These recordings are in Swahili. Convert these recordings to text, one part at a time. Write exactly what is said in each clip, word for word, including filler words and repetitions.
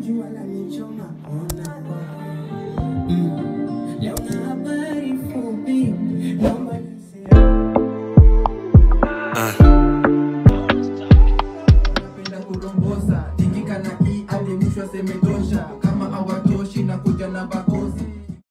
jua la nichoma ona mm. Leo na habari fupi naomba niseme napenda kurombosa tikika na hii alimshwa semetosha kama hawatoshi na kuja na bakosi.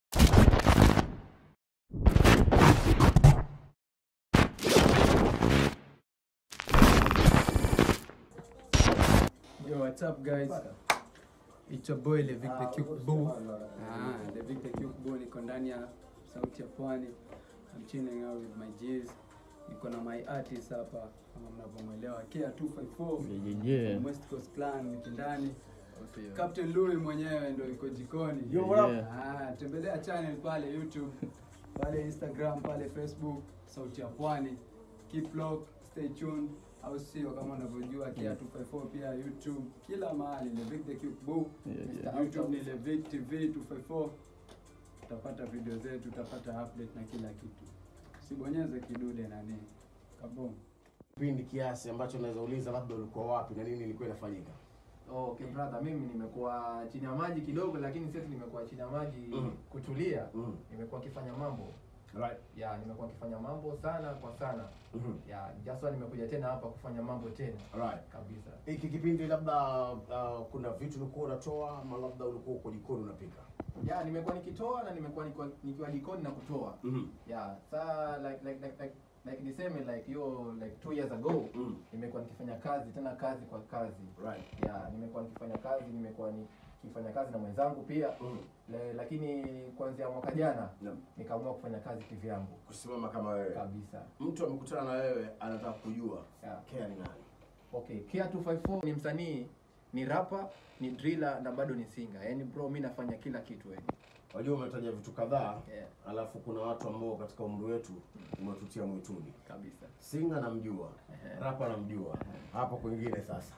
Yo, what's up guys? It's your boy Levic the Cute Boo. Ah, Levic the Cute Boo niko ndani ya Sauti ya Pwani. I'm chilling out with my G's. Niko na my artist hapa kama mnavyomuelewa K E A H two five four. Yeah. From West Coast Clan niko ndani. Captain Louis mwenyewe ndio yuko jikoni. Yo, what up? Ah, tembelea channel pale YouTube, pale Instagram, pale Facebook, Sauti ya Pwani. Keep locked, stay tuned. Au sio kama unavyojua K E A H two five four pia YouTube kila mahali Levic the Cute Boo. Yeah, yeah. YouTube ni Levic T V two five four. Utapata video zetu, utapata update na kila kitu. Sibonyeze kidude na nini. Kabom. Kipindi kiasi ambacho naweza uliza labda ulikuwa wapi na nini ilikuwa inafanyika? Oh, okay brother, mimi nimekuwa chini ya maji kidogo, lakini sasa nimekuwa chini ya maji mm. kutulia. Mm. Nimekuwa kifanya mambo. Right. Yeah, nimekuwa kifanya mambo sana kwa sana. Mm. Yeah, jaswa nimekuja tena hapa kufanya mambo tena. Right. Kabisa. Hiki kipindi labda uh, kuna vitu ulikuwa unatoa ama labda ulikuwa uko jikoni unapika? Yeah, nimekuwa nikitoa na nimekuwa nikiwa jikoni na kutoa. Mm. Yeah, saa like like like like like niseme like yo like two years ago mm. nimekuwa nikifanya kazi tena kazi kwa kazi. Right. Yeah, nimekuwa nikifanya kazi, nimekuwa nikifanya kazi na mwenzangu pia. Mm. Le, lakini kuanzia mwaka jana yeah. nikaamua kufanya kazi kivyangu. Kusimama kama wewe. Kabisa. Mtu amekutana na wewe anataka kujua yeah. K E A H ni nani? Okay, K E A H two five four ni msanii, ni rapper, ni driller na bado ni singer. Yaani bro mimi nafanya kila kitu yani. Wajua umetaja vitu kadhaa, yeah. alafu kuna watu ambao katika umri wetu umetutia mwituni. Kabisa. Singer namjua, rapper namjua. Hapo kwingine sasa.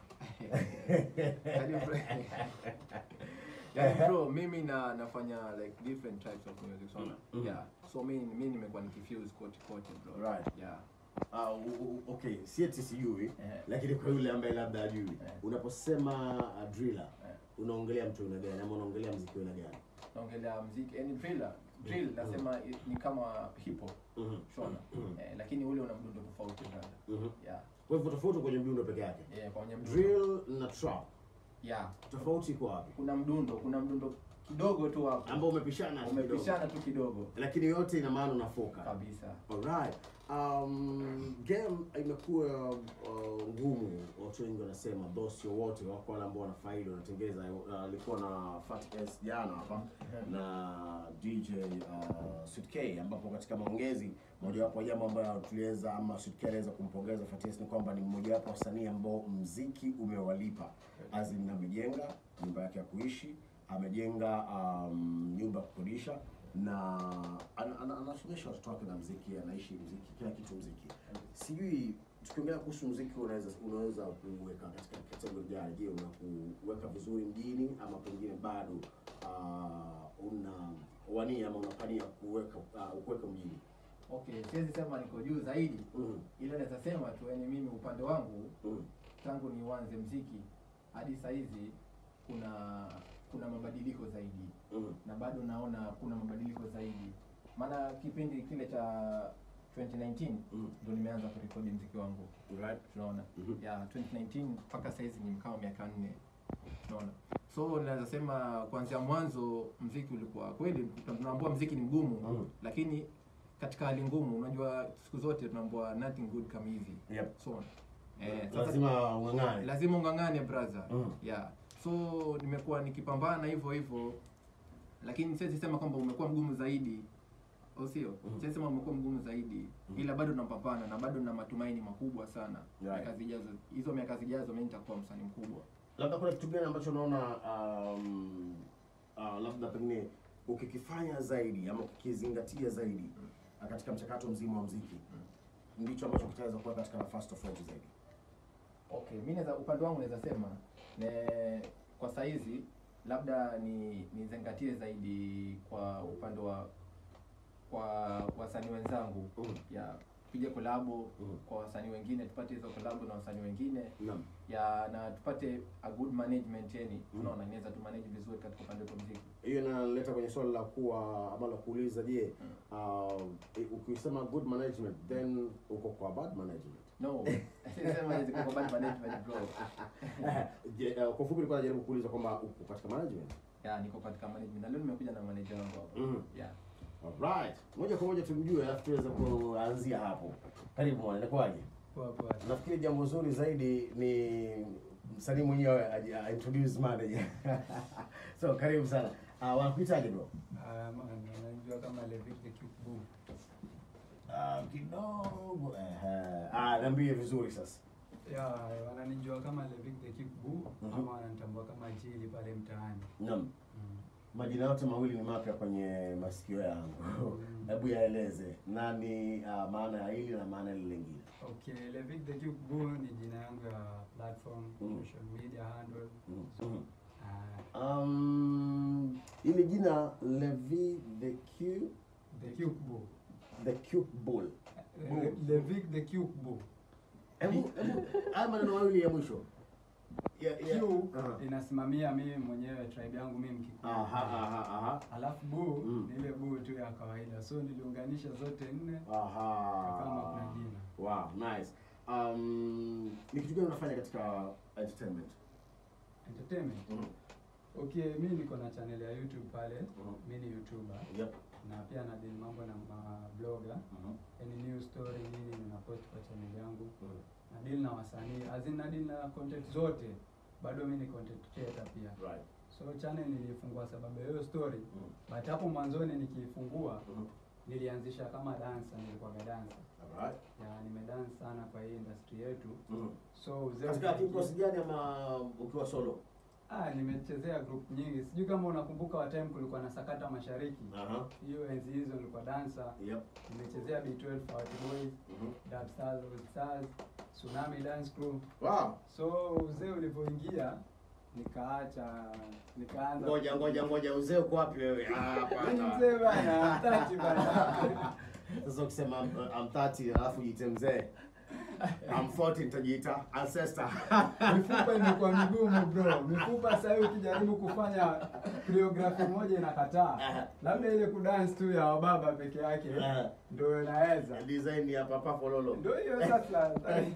Yeah, bro, mimi na nafanya like different types of music so mm. yeah. So mimi mimi nimekuwa nikifuse kote kote bro. Right. Yeah. Ah, uh, okay, si eti sijui, yeah. Lakini kwa yule ambaye labda ajui, yeah. Unaposema uh, driller, yeah. Unaongelea mtu aina gani ama unaongelea muziki aina gani? Naongelea muziki, yani driller, drill mm -hmm. nasema mm -hmm. ni kama hip hop. Mm -hmm. Shona. Mm -hmm. eh, lakini ule una mdundo tofauti brother. Mm -hmm. Yeah. Kwa hivyo tofauti kwenye mdundo peke yake. Yeah, kwenye mdundo. Drill na trap. Yeah. Tofauti iko wapi? Kuna mdundo, kuna mdundo kidogo tu hapo. Ambao umepishana umepishana tu kidogo. Lakini yote ina maana unafoka. Kabisa. Alright. Um, game imekuwa uh, ngumu. Watu wengi wanasema boss wote wako wale ambao wanafaidi wanatengeza. Alikuwa uh, na Fat S jana hapa na D J uh, Sauti K, ambapo katika maongezi moja wapo jambo ambayo tuliweza ama Sauti K aliweza kumpongeza Fat S ni kwamba ni mmoja wapo wasanii ambao muziki umewalipa. Azim amejenga nyumba yake ya kuishi, amejenga um, nyumba ya kukodisha na anasomesha watoto wake na muziki, anaishi muziki, kila kitu muziki. Sijui tukiongelea kuhusu muziki unaweza unaweza kuweka katika kategori gani? Je, unakuweka vizuri mjini ama pengine bado uh, una wania ama unapania kuweka uh, kuweka mjini? Okay, siwezi sema niko juu zaidi. Mm. Ila naweza sema tu yani mimi upande wangu mm. tangu nianze muziki hadi saa hizi kuna kuna mabadiliko zaidi. Mm. Na bado naona kuna mabadiliko zaidi. Maana kipindi kile cha twenty nineteen mm. ndo nimeanza kurekodi muziki wangu. Right. Tunaona. Mm -hmm. Ya twenty nineteen mpaka saa hizi ni kama miaka nne. Tunaona. So naweza sema kuanzia mwanzo muziki ulikuwa kweli tunaambiwa muziki ni mgumu, mm. lakini katika hali ngumu unajua siku zote tunaambiwa nothing good come easy. Yep. So eh, lazima ungangane. Lazima ungangane brother. Mm. Yeah. So nimekuwa nikipambana hivyo hivyo, lakini siwezi sema kwamba umekuwa mgumu zaidi. Au sio? Mm. Siwezi sema umekuwa mgumu zaidi. Mm. Ila bado tunapambana na bado na matumaini makubwa sana. Right. Miaka zijazo, hizo miaka zijazo mimi nitakuwa msanii mkubwa. Labda kuna kitu gani ambacho unaona um, uh, labda pengine ukikifanya zaidi ama ukizingatia zaidi mm. katika mchakato mzima wa muziki mm. ndicho ambacho kitaweza kuwa katika nafasi tofauti zaidi? Okay, mimi naweza upande wangu naweza sema ne, kwa saizi labda ni nizingatie zaidi kwa upande wa kwa wasanii wenzangu mm. ya tupige kolabo Mm. kwa wasanii wengine, tupate hizo kolabo na wasanii wengine. Naam. Ya na tupate a good management yani. Mm. Unaona inaweza tu manage vizuri katika upande wa muziki. Hiyo inaleta kwenye swali la kuwa ama la kuuliza, je, uh, ukisema good management then uko kwa bad management? No. Sema hizo kwa bad management bro. Je, uh, kwa fupi nilikuwa najaribu kuuliza kwamba uko katika management? Ya niko katika management. Na leo nimekuja na manager wangu hapa. Mm. Yeah. Alright. Moja kwa moja tumjue alafu tuweze kuanzia hapo. Karibu mwana, inakuwaje? Poa poa. Nafikiri jambo zuri zaidi ni msanii mwenyewe a introduce manager. So karibu sana. Ah, uh, wanakuitaje bro? Ah, anajua kama Levic the Cute Boo. Ah, kidogo eh ah, niambie vizuri sasa. Ya, wananijua kama Levic the Cute Boo, Mhm. ama wananitambua kama Jili pale mtaani. Naam. Mm. Majina yote mawili ni mapya kwenye masikio yangu. Mm. Hebu yaeleze nani, uh, maana ya hili na maana ile lingine. Okay, Levic the Cute Boo ni jina yangu ya platform, Mm. social media handle. Mm. So, Mm. ah, Um, ile jina Levi the Q the Cute Boo. the Cute Bull. Le- Levic the Cute Boo. Hebu hebu haya maneno mawili ya mwisho. Yeah, yeah. Q Aha. inasimamia mimi mwenyewe, tribe yangu mimi Mkikuyu. Aha, aha, aha. Alafu boo Mm. ni ile boo tu ya kawaida. So niliunganisha zote nne Aha. kama kuna jina. Wow, nice. Um, ni kitu gani unafanya katika entertainment? Entertainment. Mm. Okay, mimi niko na channel ya YouTube pale. Mhm. Mimi ni YouTuber. Yep. Na pia na deal mambo na ma blogger. Mhm. Any news story nini ninapost kwa channel yangu. Mhm. Na deal na wasanii, as in na deal na content zote. Bado mimi ni content creator pia. Right. So channel nilifungua sababu ya hiyo story. Mhm. But hapo mwanzoni nikiifungua Mhm. nilianzisha kama dancer, nilikuwa dancer. Alright. Ya nimedance sana kwa hii industry yetu. Mhm. So uzee Katika kikosi gani ama ukiwa solo? Ah, nimechezea group nyingi. Sijui kama unakumbuka wa time kulikuwa na Sakata Mashariki. Aha. Hiyo enzi hizo nilikuwa dancer. Yep. Nimechezea B twelve Sauti Boys, Mhm. Dub Stars, All Stars, Tsunami Dance Crew. Wow. So uzee ulivyoingia nikaacha nikaanza. Ngoja ngoja ngoja, uzee uko wapi wewe? Ah, Mimi hapana. mzee bana, tati bana. Sasa ukisema I'm, I'm thirty alafu jiite mzee. I'm forty nitajiita ancestor. Mifupa imekuwa migumu bro. Mifupa sasa hivi ukijaribu kufanya choreography moja inakataa. Labda ile kudance tu ya wababa peke yake ndio inaweza. Design ya papa fololo. Ndio hiyo sasa.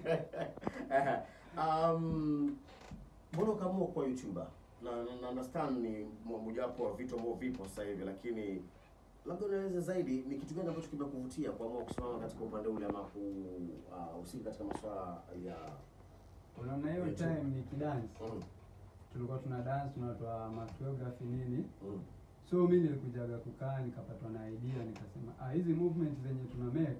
Um, mbona ukaamua kuwa YouTuber? Na na understand ni mojawapo wa vitu ambavyo vipo sasa hivi, lakini labda unaweza zaidi, ni kitu gani ambacho kimekuvutia kuamua kusimama katika upande ule ama kuhusika uh, katika masuala ya Unaona hiyo time ni kidance. mm. Tulikuwa tuna dance, tunatoa ma choreography nini. Mm. So mimi nilikujaga kukaa nikapatwa na idea nikasema, ah, hizi movements zenye tuna make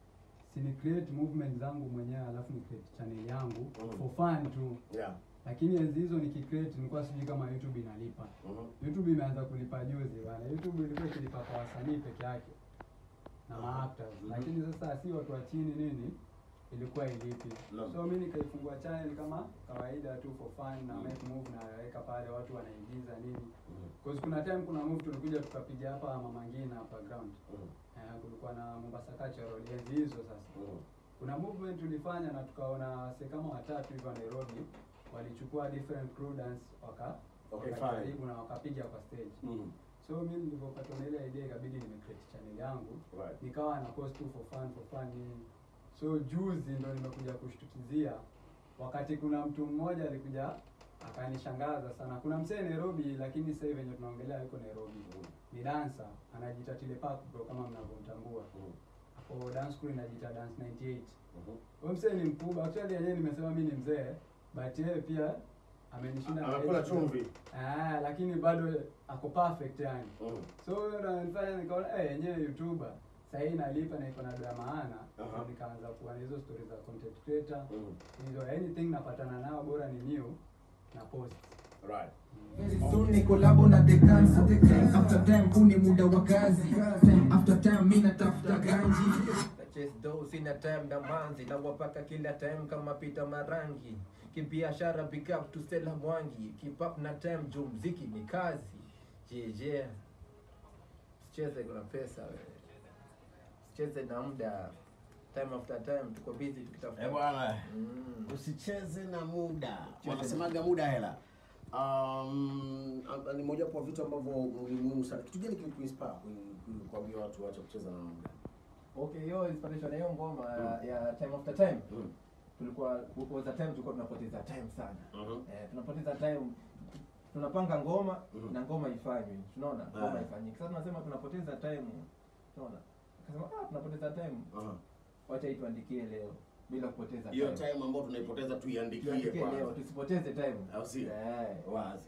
si ni create movement zangu mwenyewe alafu ni create channel yangu Mm. for fun tu. Yeah. Lakini enzi hizo nikicreate nilikuwa sijui kama YouTube inalipa. Mhm. YouTube imeanza kulipa juzi bana. YouTube ilikuwa ikilipa kwa wasanii peke yake na ma actors. Mhm. Lakini sasa si watu wa chini nini ilikuwa ilipi. Naam. So mimi nikaifungua channel kama kawaida tu for fun na Mhm. make move na weka pale watu wanaigiza nini. Mhm. Cause kuna time kuna move tulikuja tukapiga hapa Mama Ngina hapa ground. Mhm. Eh, kulikuwa na Mombasa Cultural enzi hizo sasa. Mhm. Kuna movement tulifanya na tukaona wase kama watatu hivyo Nairobi walichukua different crew dance waka Okay, wakajaribu fine. na wakapiga kwa stage. Mhm. So mimi nilipopata na ile idea ikabidi nimecreate channel yangu. Right. Nikawa na post tu for fun for fun nini. So juzi ndo nimekuja kushtukizia wakati kuna mtu mmoja alikuja akanishangaza sana. Kuna msee Nairobi lakini sasa hivi venye tunaongelea yuko Nairobi. Mhm. Ni dancer, anajiita Tilepak bro kama mnavyomtambua. Mhm. Hapo dance crew inajiita Dance ninety-eight. Mhm. Huyo msee ni mkubwa. Actually yeye nimesema mimi ni mzee, but yeye pia amenishinda na Anakula age. chumvi. Ah, lakini bado ako perfect yani. Mhm. So huyo ndo anifanya nikaona eh yenyewe YouTuber sasa hii nalipa na iko na dola maana. Aha. So nikaanza kuwa na hizo stories za content creator. Mhm. Hizo anything napatana nao bora ni new na post. Right. Very soon ni collabo na the cancer. Time after time huu ni muda wa kazi. Time after time mimi natafuta ganji. Chase do sina time na manzi na wapaka kila time kama pita marangi. Kibiashara big up to Stella Mwangi. Keep up na time juu mziki ni kazi. Jeje. Sicheze kuna pesa wewe. Sicheze na muda. time after time tuko busy tukitafuta. Eh bwana. Mm. Usicheze na muda. Wanasemaga muda hela. Um, ni moja kwa vitu ambavyo ni muhimu sana. Kitu gani kilikuinspire kuambia watu waache kucheza na muda? Okay, hiyo inspiration hiyo ngoma mm. ya time after time. Mm. Tulikuwa was a time tulikuwa tunapoteza time sana. Mhm. Eh, tunapoteza time tunapanga ngoma mm. na ngoma ifanywe. Tunaona ngoma yeah. ifanyike. Sasa tunasema tunapoteza time. Tunaona. Akasema ah tunapoteza time. Aha. Wacha ituandikie leo bila kupoteza time. Hiyo time ambayo tunaipoteza tuiandikie kwanza. Leo tusipoteze time. Au si? Eh. Wazi.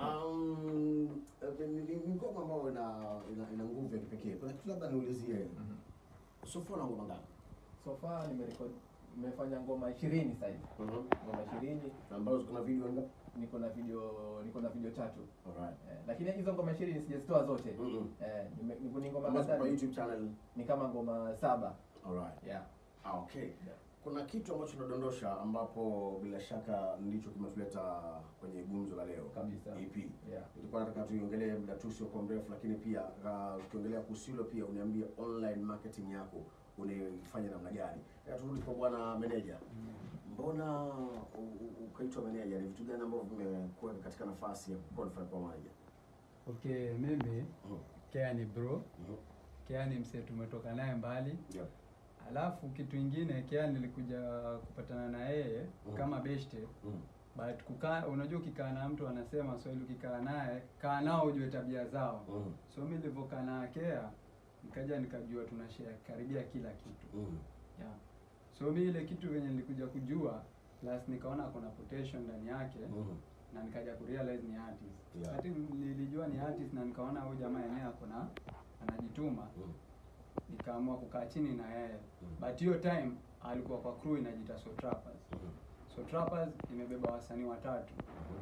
Um ni ngoma ambayo ina ina, ina nguvu ya kipekee. Kuna kitu labda niulizie. Mhm. So far na ngoma ngapi? So far nimerekod nimefanya ngoma ishirini sasa hivi. Mhm. Ngoma ishirini ambazo kuna video ngapi? Niko na video niko na video tatu. Alright. Eh, lakini hizo ngoma ishirini sijazitoa zote. Mm -hmm. Eh, niko ni ngoma kadhaa kwa YouTube channel ni kama ngoma saba. Alright. Yeah. Ah, okay. Yeah. Kuna kitu ambacho tunadondosha ambapo bila shaka ndicho kimetuleta kwenye gumzo la leo kabisa. E P. Yeah. Nilikuwa nataka tuiongelee muda tu sio kwa mrefu, lakini pia ukiongelea uh, kuhusu hilo pia uniambie online marketing yako unaifanya namna gani. Ya turudi kwa bwana manager. Mbona ukaitwa manager? Ni vitu gani ambavyo vimekuwa katika nafasi ya qualify kwa manager? Okay, mimi mm. KEAH ni bro. Mm. KEAH ni mse tumetoka naye mbali. Yeah. Alafu kitu kingine KEAH nilikuja kupatana na yeye mm. kama beshte. Mm. But kukaa, unajua ukikaa na mtu anasema Swahili, ukikaa naye kaa nao ujue tabia zao. Mm. So mimi nilivokaa na KEAH nikaja nikajua tunashare karibia kila kitu. Mm. Yeah. So mimi ile kitu venye nilikuja kujua last nikaona kuna potential ndani yake. Mm. Na nikaja kurealize ni artist. Yeah. Hata nilijua ni artist na nikaona huyu jamaa yenyewe akona anajituma. Mm. Nikaamua kukaa chini na yeye. Mm. But hiyo time alikuwa kwa crew inajiita Sautiyapwanifm. Mm. Sautiyapwanifm imebeba wasanii watatu. Mm.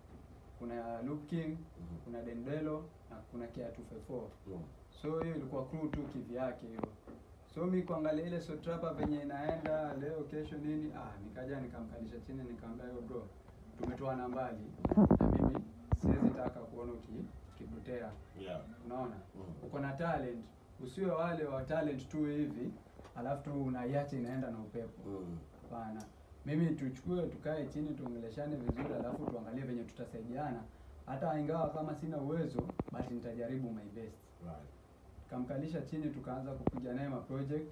Kuna Loop King, mm. kuna Dendelo na kuna KEAH two five four. Mm. So hiyo ilikuwa crew tu kivyake hiyo. So mimi kuangalia ile Sautiyapwanifm venye inaenda leo kesho nini, ah nikaja nikamkalisha chini nikamwambia yo bro, tumetoa nambali na mimi siwezi taka kuona uki kipotea. Yeah. Unaona? Mm. Uko na talent, usiwe wale wa talent tu hivi, alafu tu unaiacha inaenda na upepo. Mm. Hapana. Mimi tuchukue tukae chini tuongeleshane vizuri, alafu tuangalie venye tutasaidiana. Hata ingawa kama sina uwezo, basi nitajaribu my best. Right. Kamkalisha chini tukaanza kupiga naye ma project.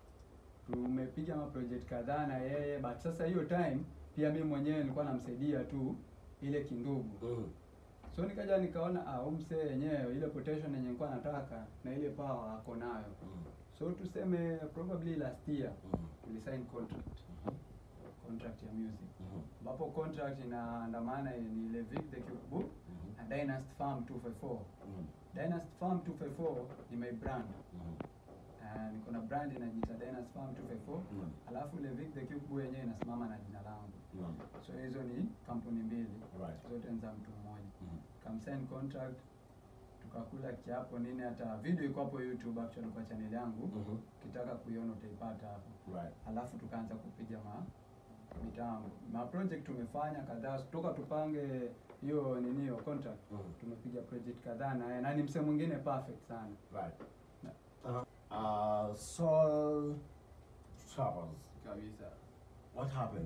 Tumepiga ma project kadhaa na yeye, but sasa hiyo time pia mimi mwenyewe nilikuwa namsaidia tu ile kindugu. Mm. So nikaja nikaona ah umse yenyewe ile potential yenye nilikuwa nataka na ile power ako nayo. Mm. So tuseme probably last year mm. tulisign contract. Mm. Contract ya music. Ambapo mm. contract inaandamana ni ile Vic the Cube Book mm. na Dynasty Farm two five four. Mm. Dynasty Farm two five four ni my brand. Mm. Uh, niko na brand inajiita Dynasty Farm two five four. Mm. Alafu ile Vic the Cube Book yenyewe inasimama na jina langu. Mm. So hizo ni kampuni mbili. Right. Zote ni za mtu mmoja. Mm. Kamsign contract, tukakula kiapo nini, hata video iko hapo YouTube actually kwa channel yangu. Mm-hmm. Ukitaka kuiona utaipata hapo. Right. Alafu tukaanza kupiga ma mitambo. Ma project tumefanya kadhaa kutoka tupange hiyo nini hiyo contract. Mm-hmm. Tumepiga project kadhaa na na ni mse mwingine perfect sana. Right. Uh, uh Soul Travels. Kabisa. What happened?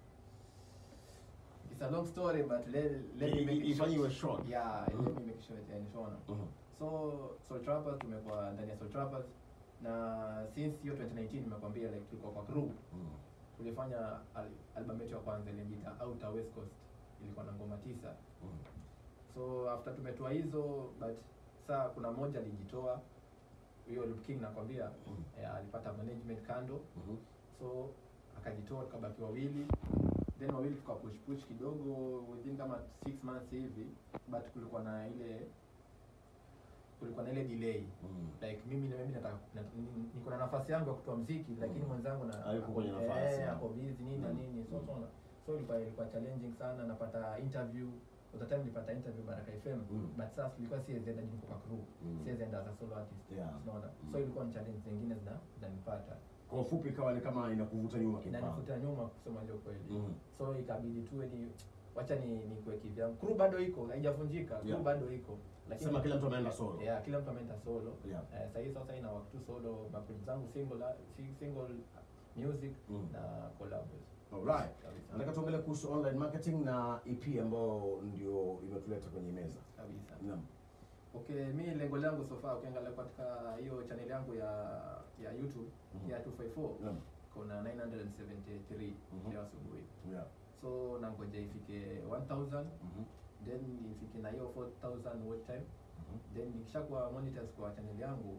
It's a long story, but let, let me make it short. You short. Yeah, mm-hmm. let me make it short and short. Mm-hmm. So, Sautiyapwanifm tumekuwa ndani ya Sautiyapwanifm na since hiyo twenty nineteen nimekwambia like tulikuwa kwa crew. Mm-hmm. Tulifanya al album yetu ya kwanza ilijiita Outer West Coast. Ilikuwa na ngoma tisa. Mm-hmm. So, after tumetoa hizo, but saa kuna moja alijitoa. Huyo Loop King nakwambia, mm-hmm. eh, alipata management kando. Mm-hmm. So, akajitoa tukabaki wawili. Then wawili tuka push push kidogo within kama six months hivi, but kulikuwa na ile kulikuwa na ile delay. Mm. Like mimi na mimi nataka niko na nafasi yangu ya kutoa muziki, mm. lakini mwenzangu na hayuko kwenye nafasi. Eh, hapo busy nini na nini. So so so ilikuwa ilikuwa challenging sana. Napata interview, at the time nilipata interview Baraka F M, mm. but sasa ilikuwa si zenda niko kwa crew, mm. si zenda as a solo artist. Yeah. Unaona? Mm. So ilikuwa ni challenge zingine zina zinanipata. Kwa ufupi kawa ni kama inakuvuta nyuma kidogo. Inakuvuta nyuma kusema ndio kweli. Mm. So ikabidi tu ni wacha ni ni kuweki vyangu. Crew bado iko, haijavunjika. Crew Yeah. bado iko. Lakini Sema kila mtu ameenda solo. Yeah, kila mtu ameenda solo. Yeah. Eh, sasa hivi sasa ina work tu solo, maproject zangu single si- single music Mm. na collabs. Alright. Kabisa. Nataka tuongelee kuhusu online marketing na E P ambayo ndio imetuleta kwenye meza. Kabisa. Naam. Okay, mi lengo langu so far ukiangalia katika hiyo channel yangu ya ya YouTube Mhm. ya two five four Naam. kuna nine hundred seventy-three Mhm. leo asubuhi. Yeah. So nangoja ifike one thousand, Mhm. then ifike na hiyo four thousand watch time. Mhm. Then nikishakuwa monitors kwa channel yangu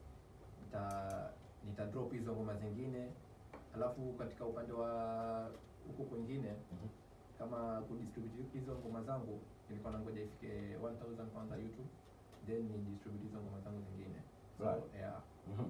nita nita drop hizo ngoma zingine, alafu katika upande wa huko kwingine Mhm. kama kudistribute hizo ngoma zangu nilikuwa nangoja ifike one thousand kwanza YouTube, then ni distribute hizo ngoma zangu zingine. So Right. yeah. Mhm.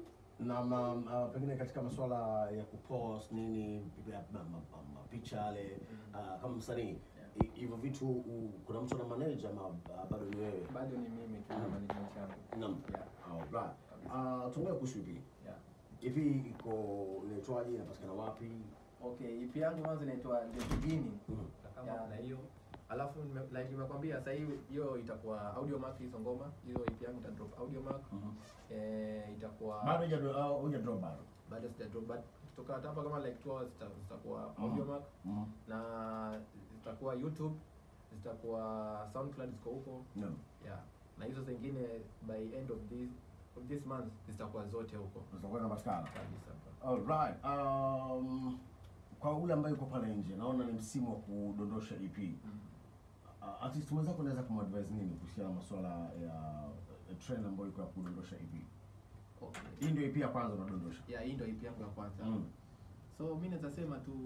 Na ma, uh, pengine katika masuala ya kupost nini ya ma- ma- ma- mapicha yale uh, kama msanii hi- hivyo vitu uh, kuna mtu ana manage ama uh, bado ni wewe? Bado ni mimi tu na management yangu. Naam. Yeah. Alright. Uh, tuongee kuhusu E P. Yeah. E P iko inaitwaje, inapatikana wapi? Okay, E P yangu mwanzo inaitwa The Beginning. Mhm. Yeah, na hiyo alafu nime- like nimekwambia sasa hivi hiyo itakuwa audio mark hizo ngoma, hiyo E P yangu ita drop audio mark. Mhm. Eh, itakuwa Bado huja huja drop bado. bado sija drop, but kutoka hapa kama like two hours zita- zitakuwa Mhm. audio mark Mhm. na zitakuwa YouTube, zitakuwa SoundCloud ziko huko. Naam. Yeah. Na hizo zingine by end of this of this month zitakuwa zote huko. Tutakuwa tunapatikana. Kabisa. Alright. Um, kwa ule ambaye yuko pale nje naona ni msimu wa kudondosha E P. Mm. Uh, artist mwenzako unaweza kumadvise nini kuhusiana na masuala ya uh, trend ambayo iko ya kudondosha E P? Okay. Hii ndio E P ya kwanza unadondosha. Yeah, hii ndio E P yangu ya kwanza. Mm. So mimi naweza sema tu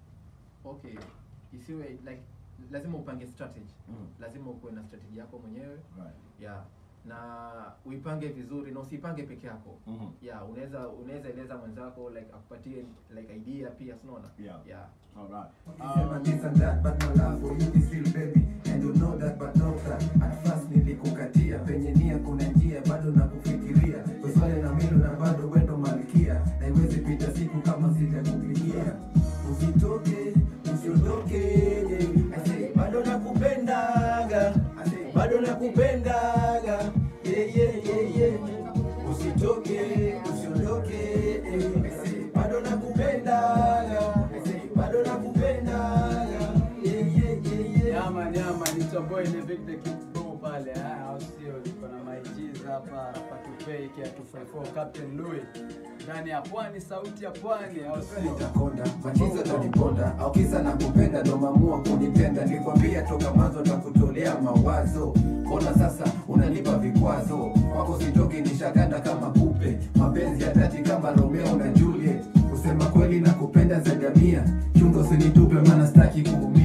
okay, isiwe like lazima upange strategy. Mm. Lazima ukuwe na strategy yako mwenyewe. Right. Yeah. Na uipange vizuri na usipange peke yako. Mhm. Yeah, unaweza unaweza eleza mwenzako like akupatie like idea pia, unaona? Yeah. Yeah. Alright. Ukisema this and that, but my love for you is real baby, and you know that but not that. At first nilikukatia, penye nia kuna njia, bado nakufikiria. Uswale na milo na bado wendo malkia, na iwezi pita siku kama sijakupigia. Usitoke, usiondoke, I say bado nakupendaga, I say bado nakupendaga, yeah yeah yeah yeah. Usitoke, usiondoke, I say bado nakupendaga, I say bado nakupendaga, yeah yeah yeah yeah. Nyama nyama ni tomboy ni Vic the Cute Bro pale ah, au sio? Niko na my G's hapa Patupei K E A H two five four Captain Louis ndani ya Pwani, sauti ya Pwani, au sio? Nitakonda, machizo taniponda, au kisa na kupenda ndo mamua kunipenda. Nilikwambia toka mwanzo takutolea mawazo, mbona sasa unanipa vikwazo? Kwako sitoki nishaganda kama kupe, mapenzi ya dhati kama Romeo na Juliet. Kusema kweli na kupenda za jamia, chungo usinitupe maana sitaki kuumia.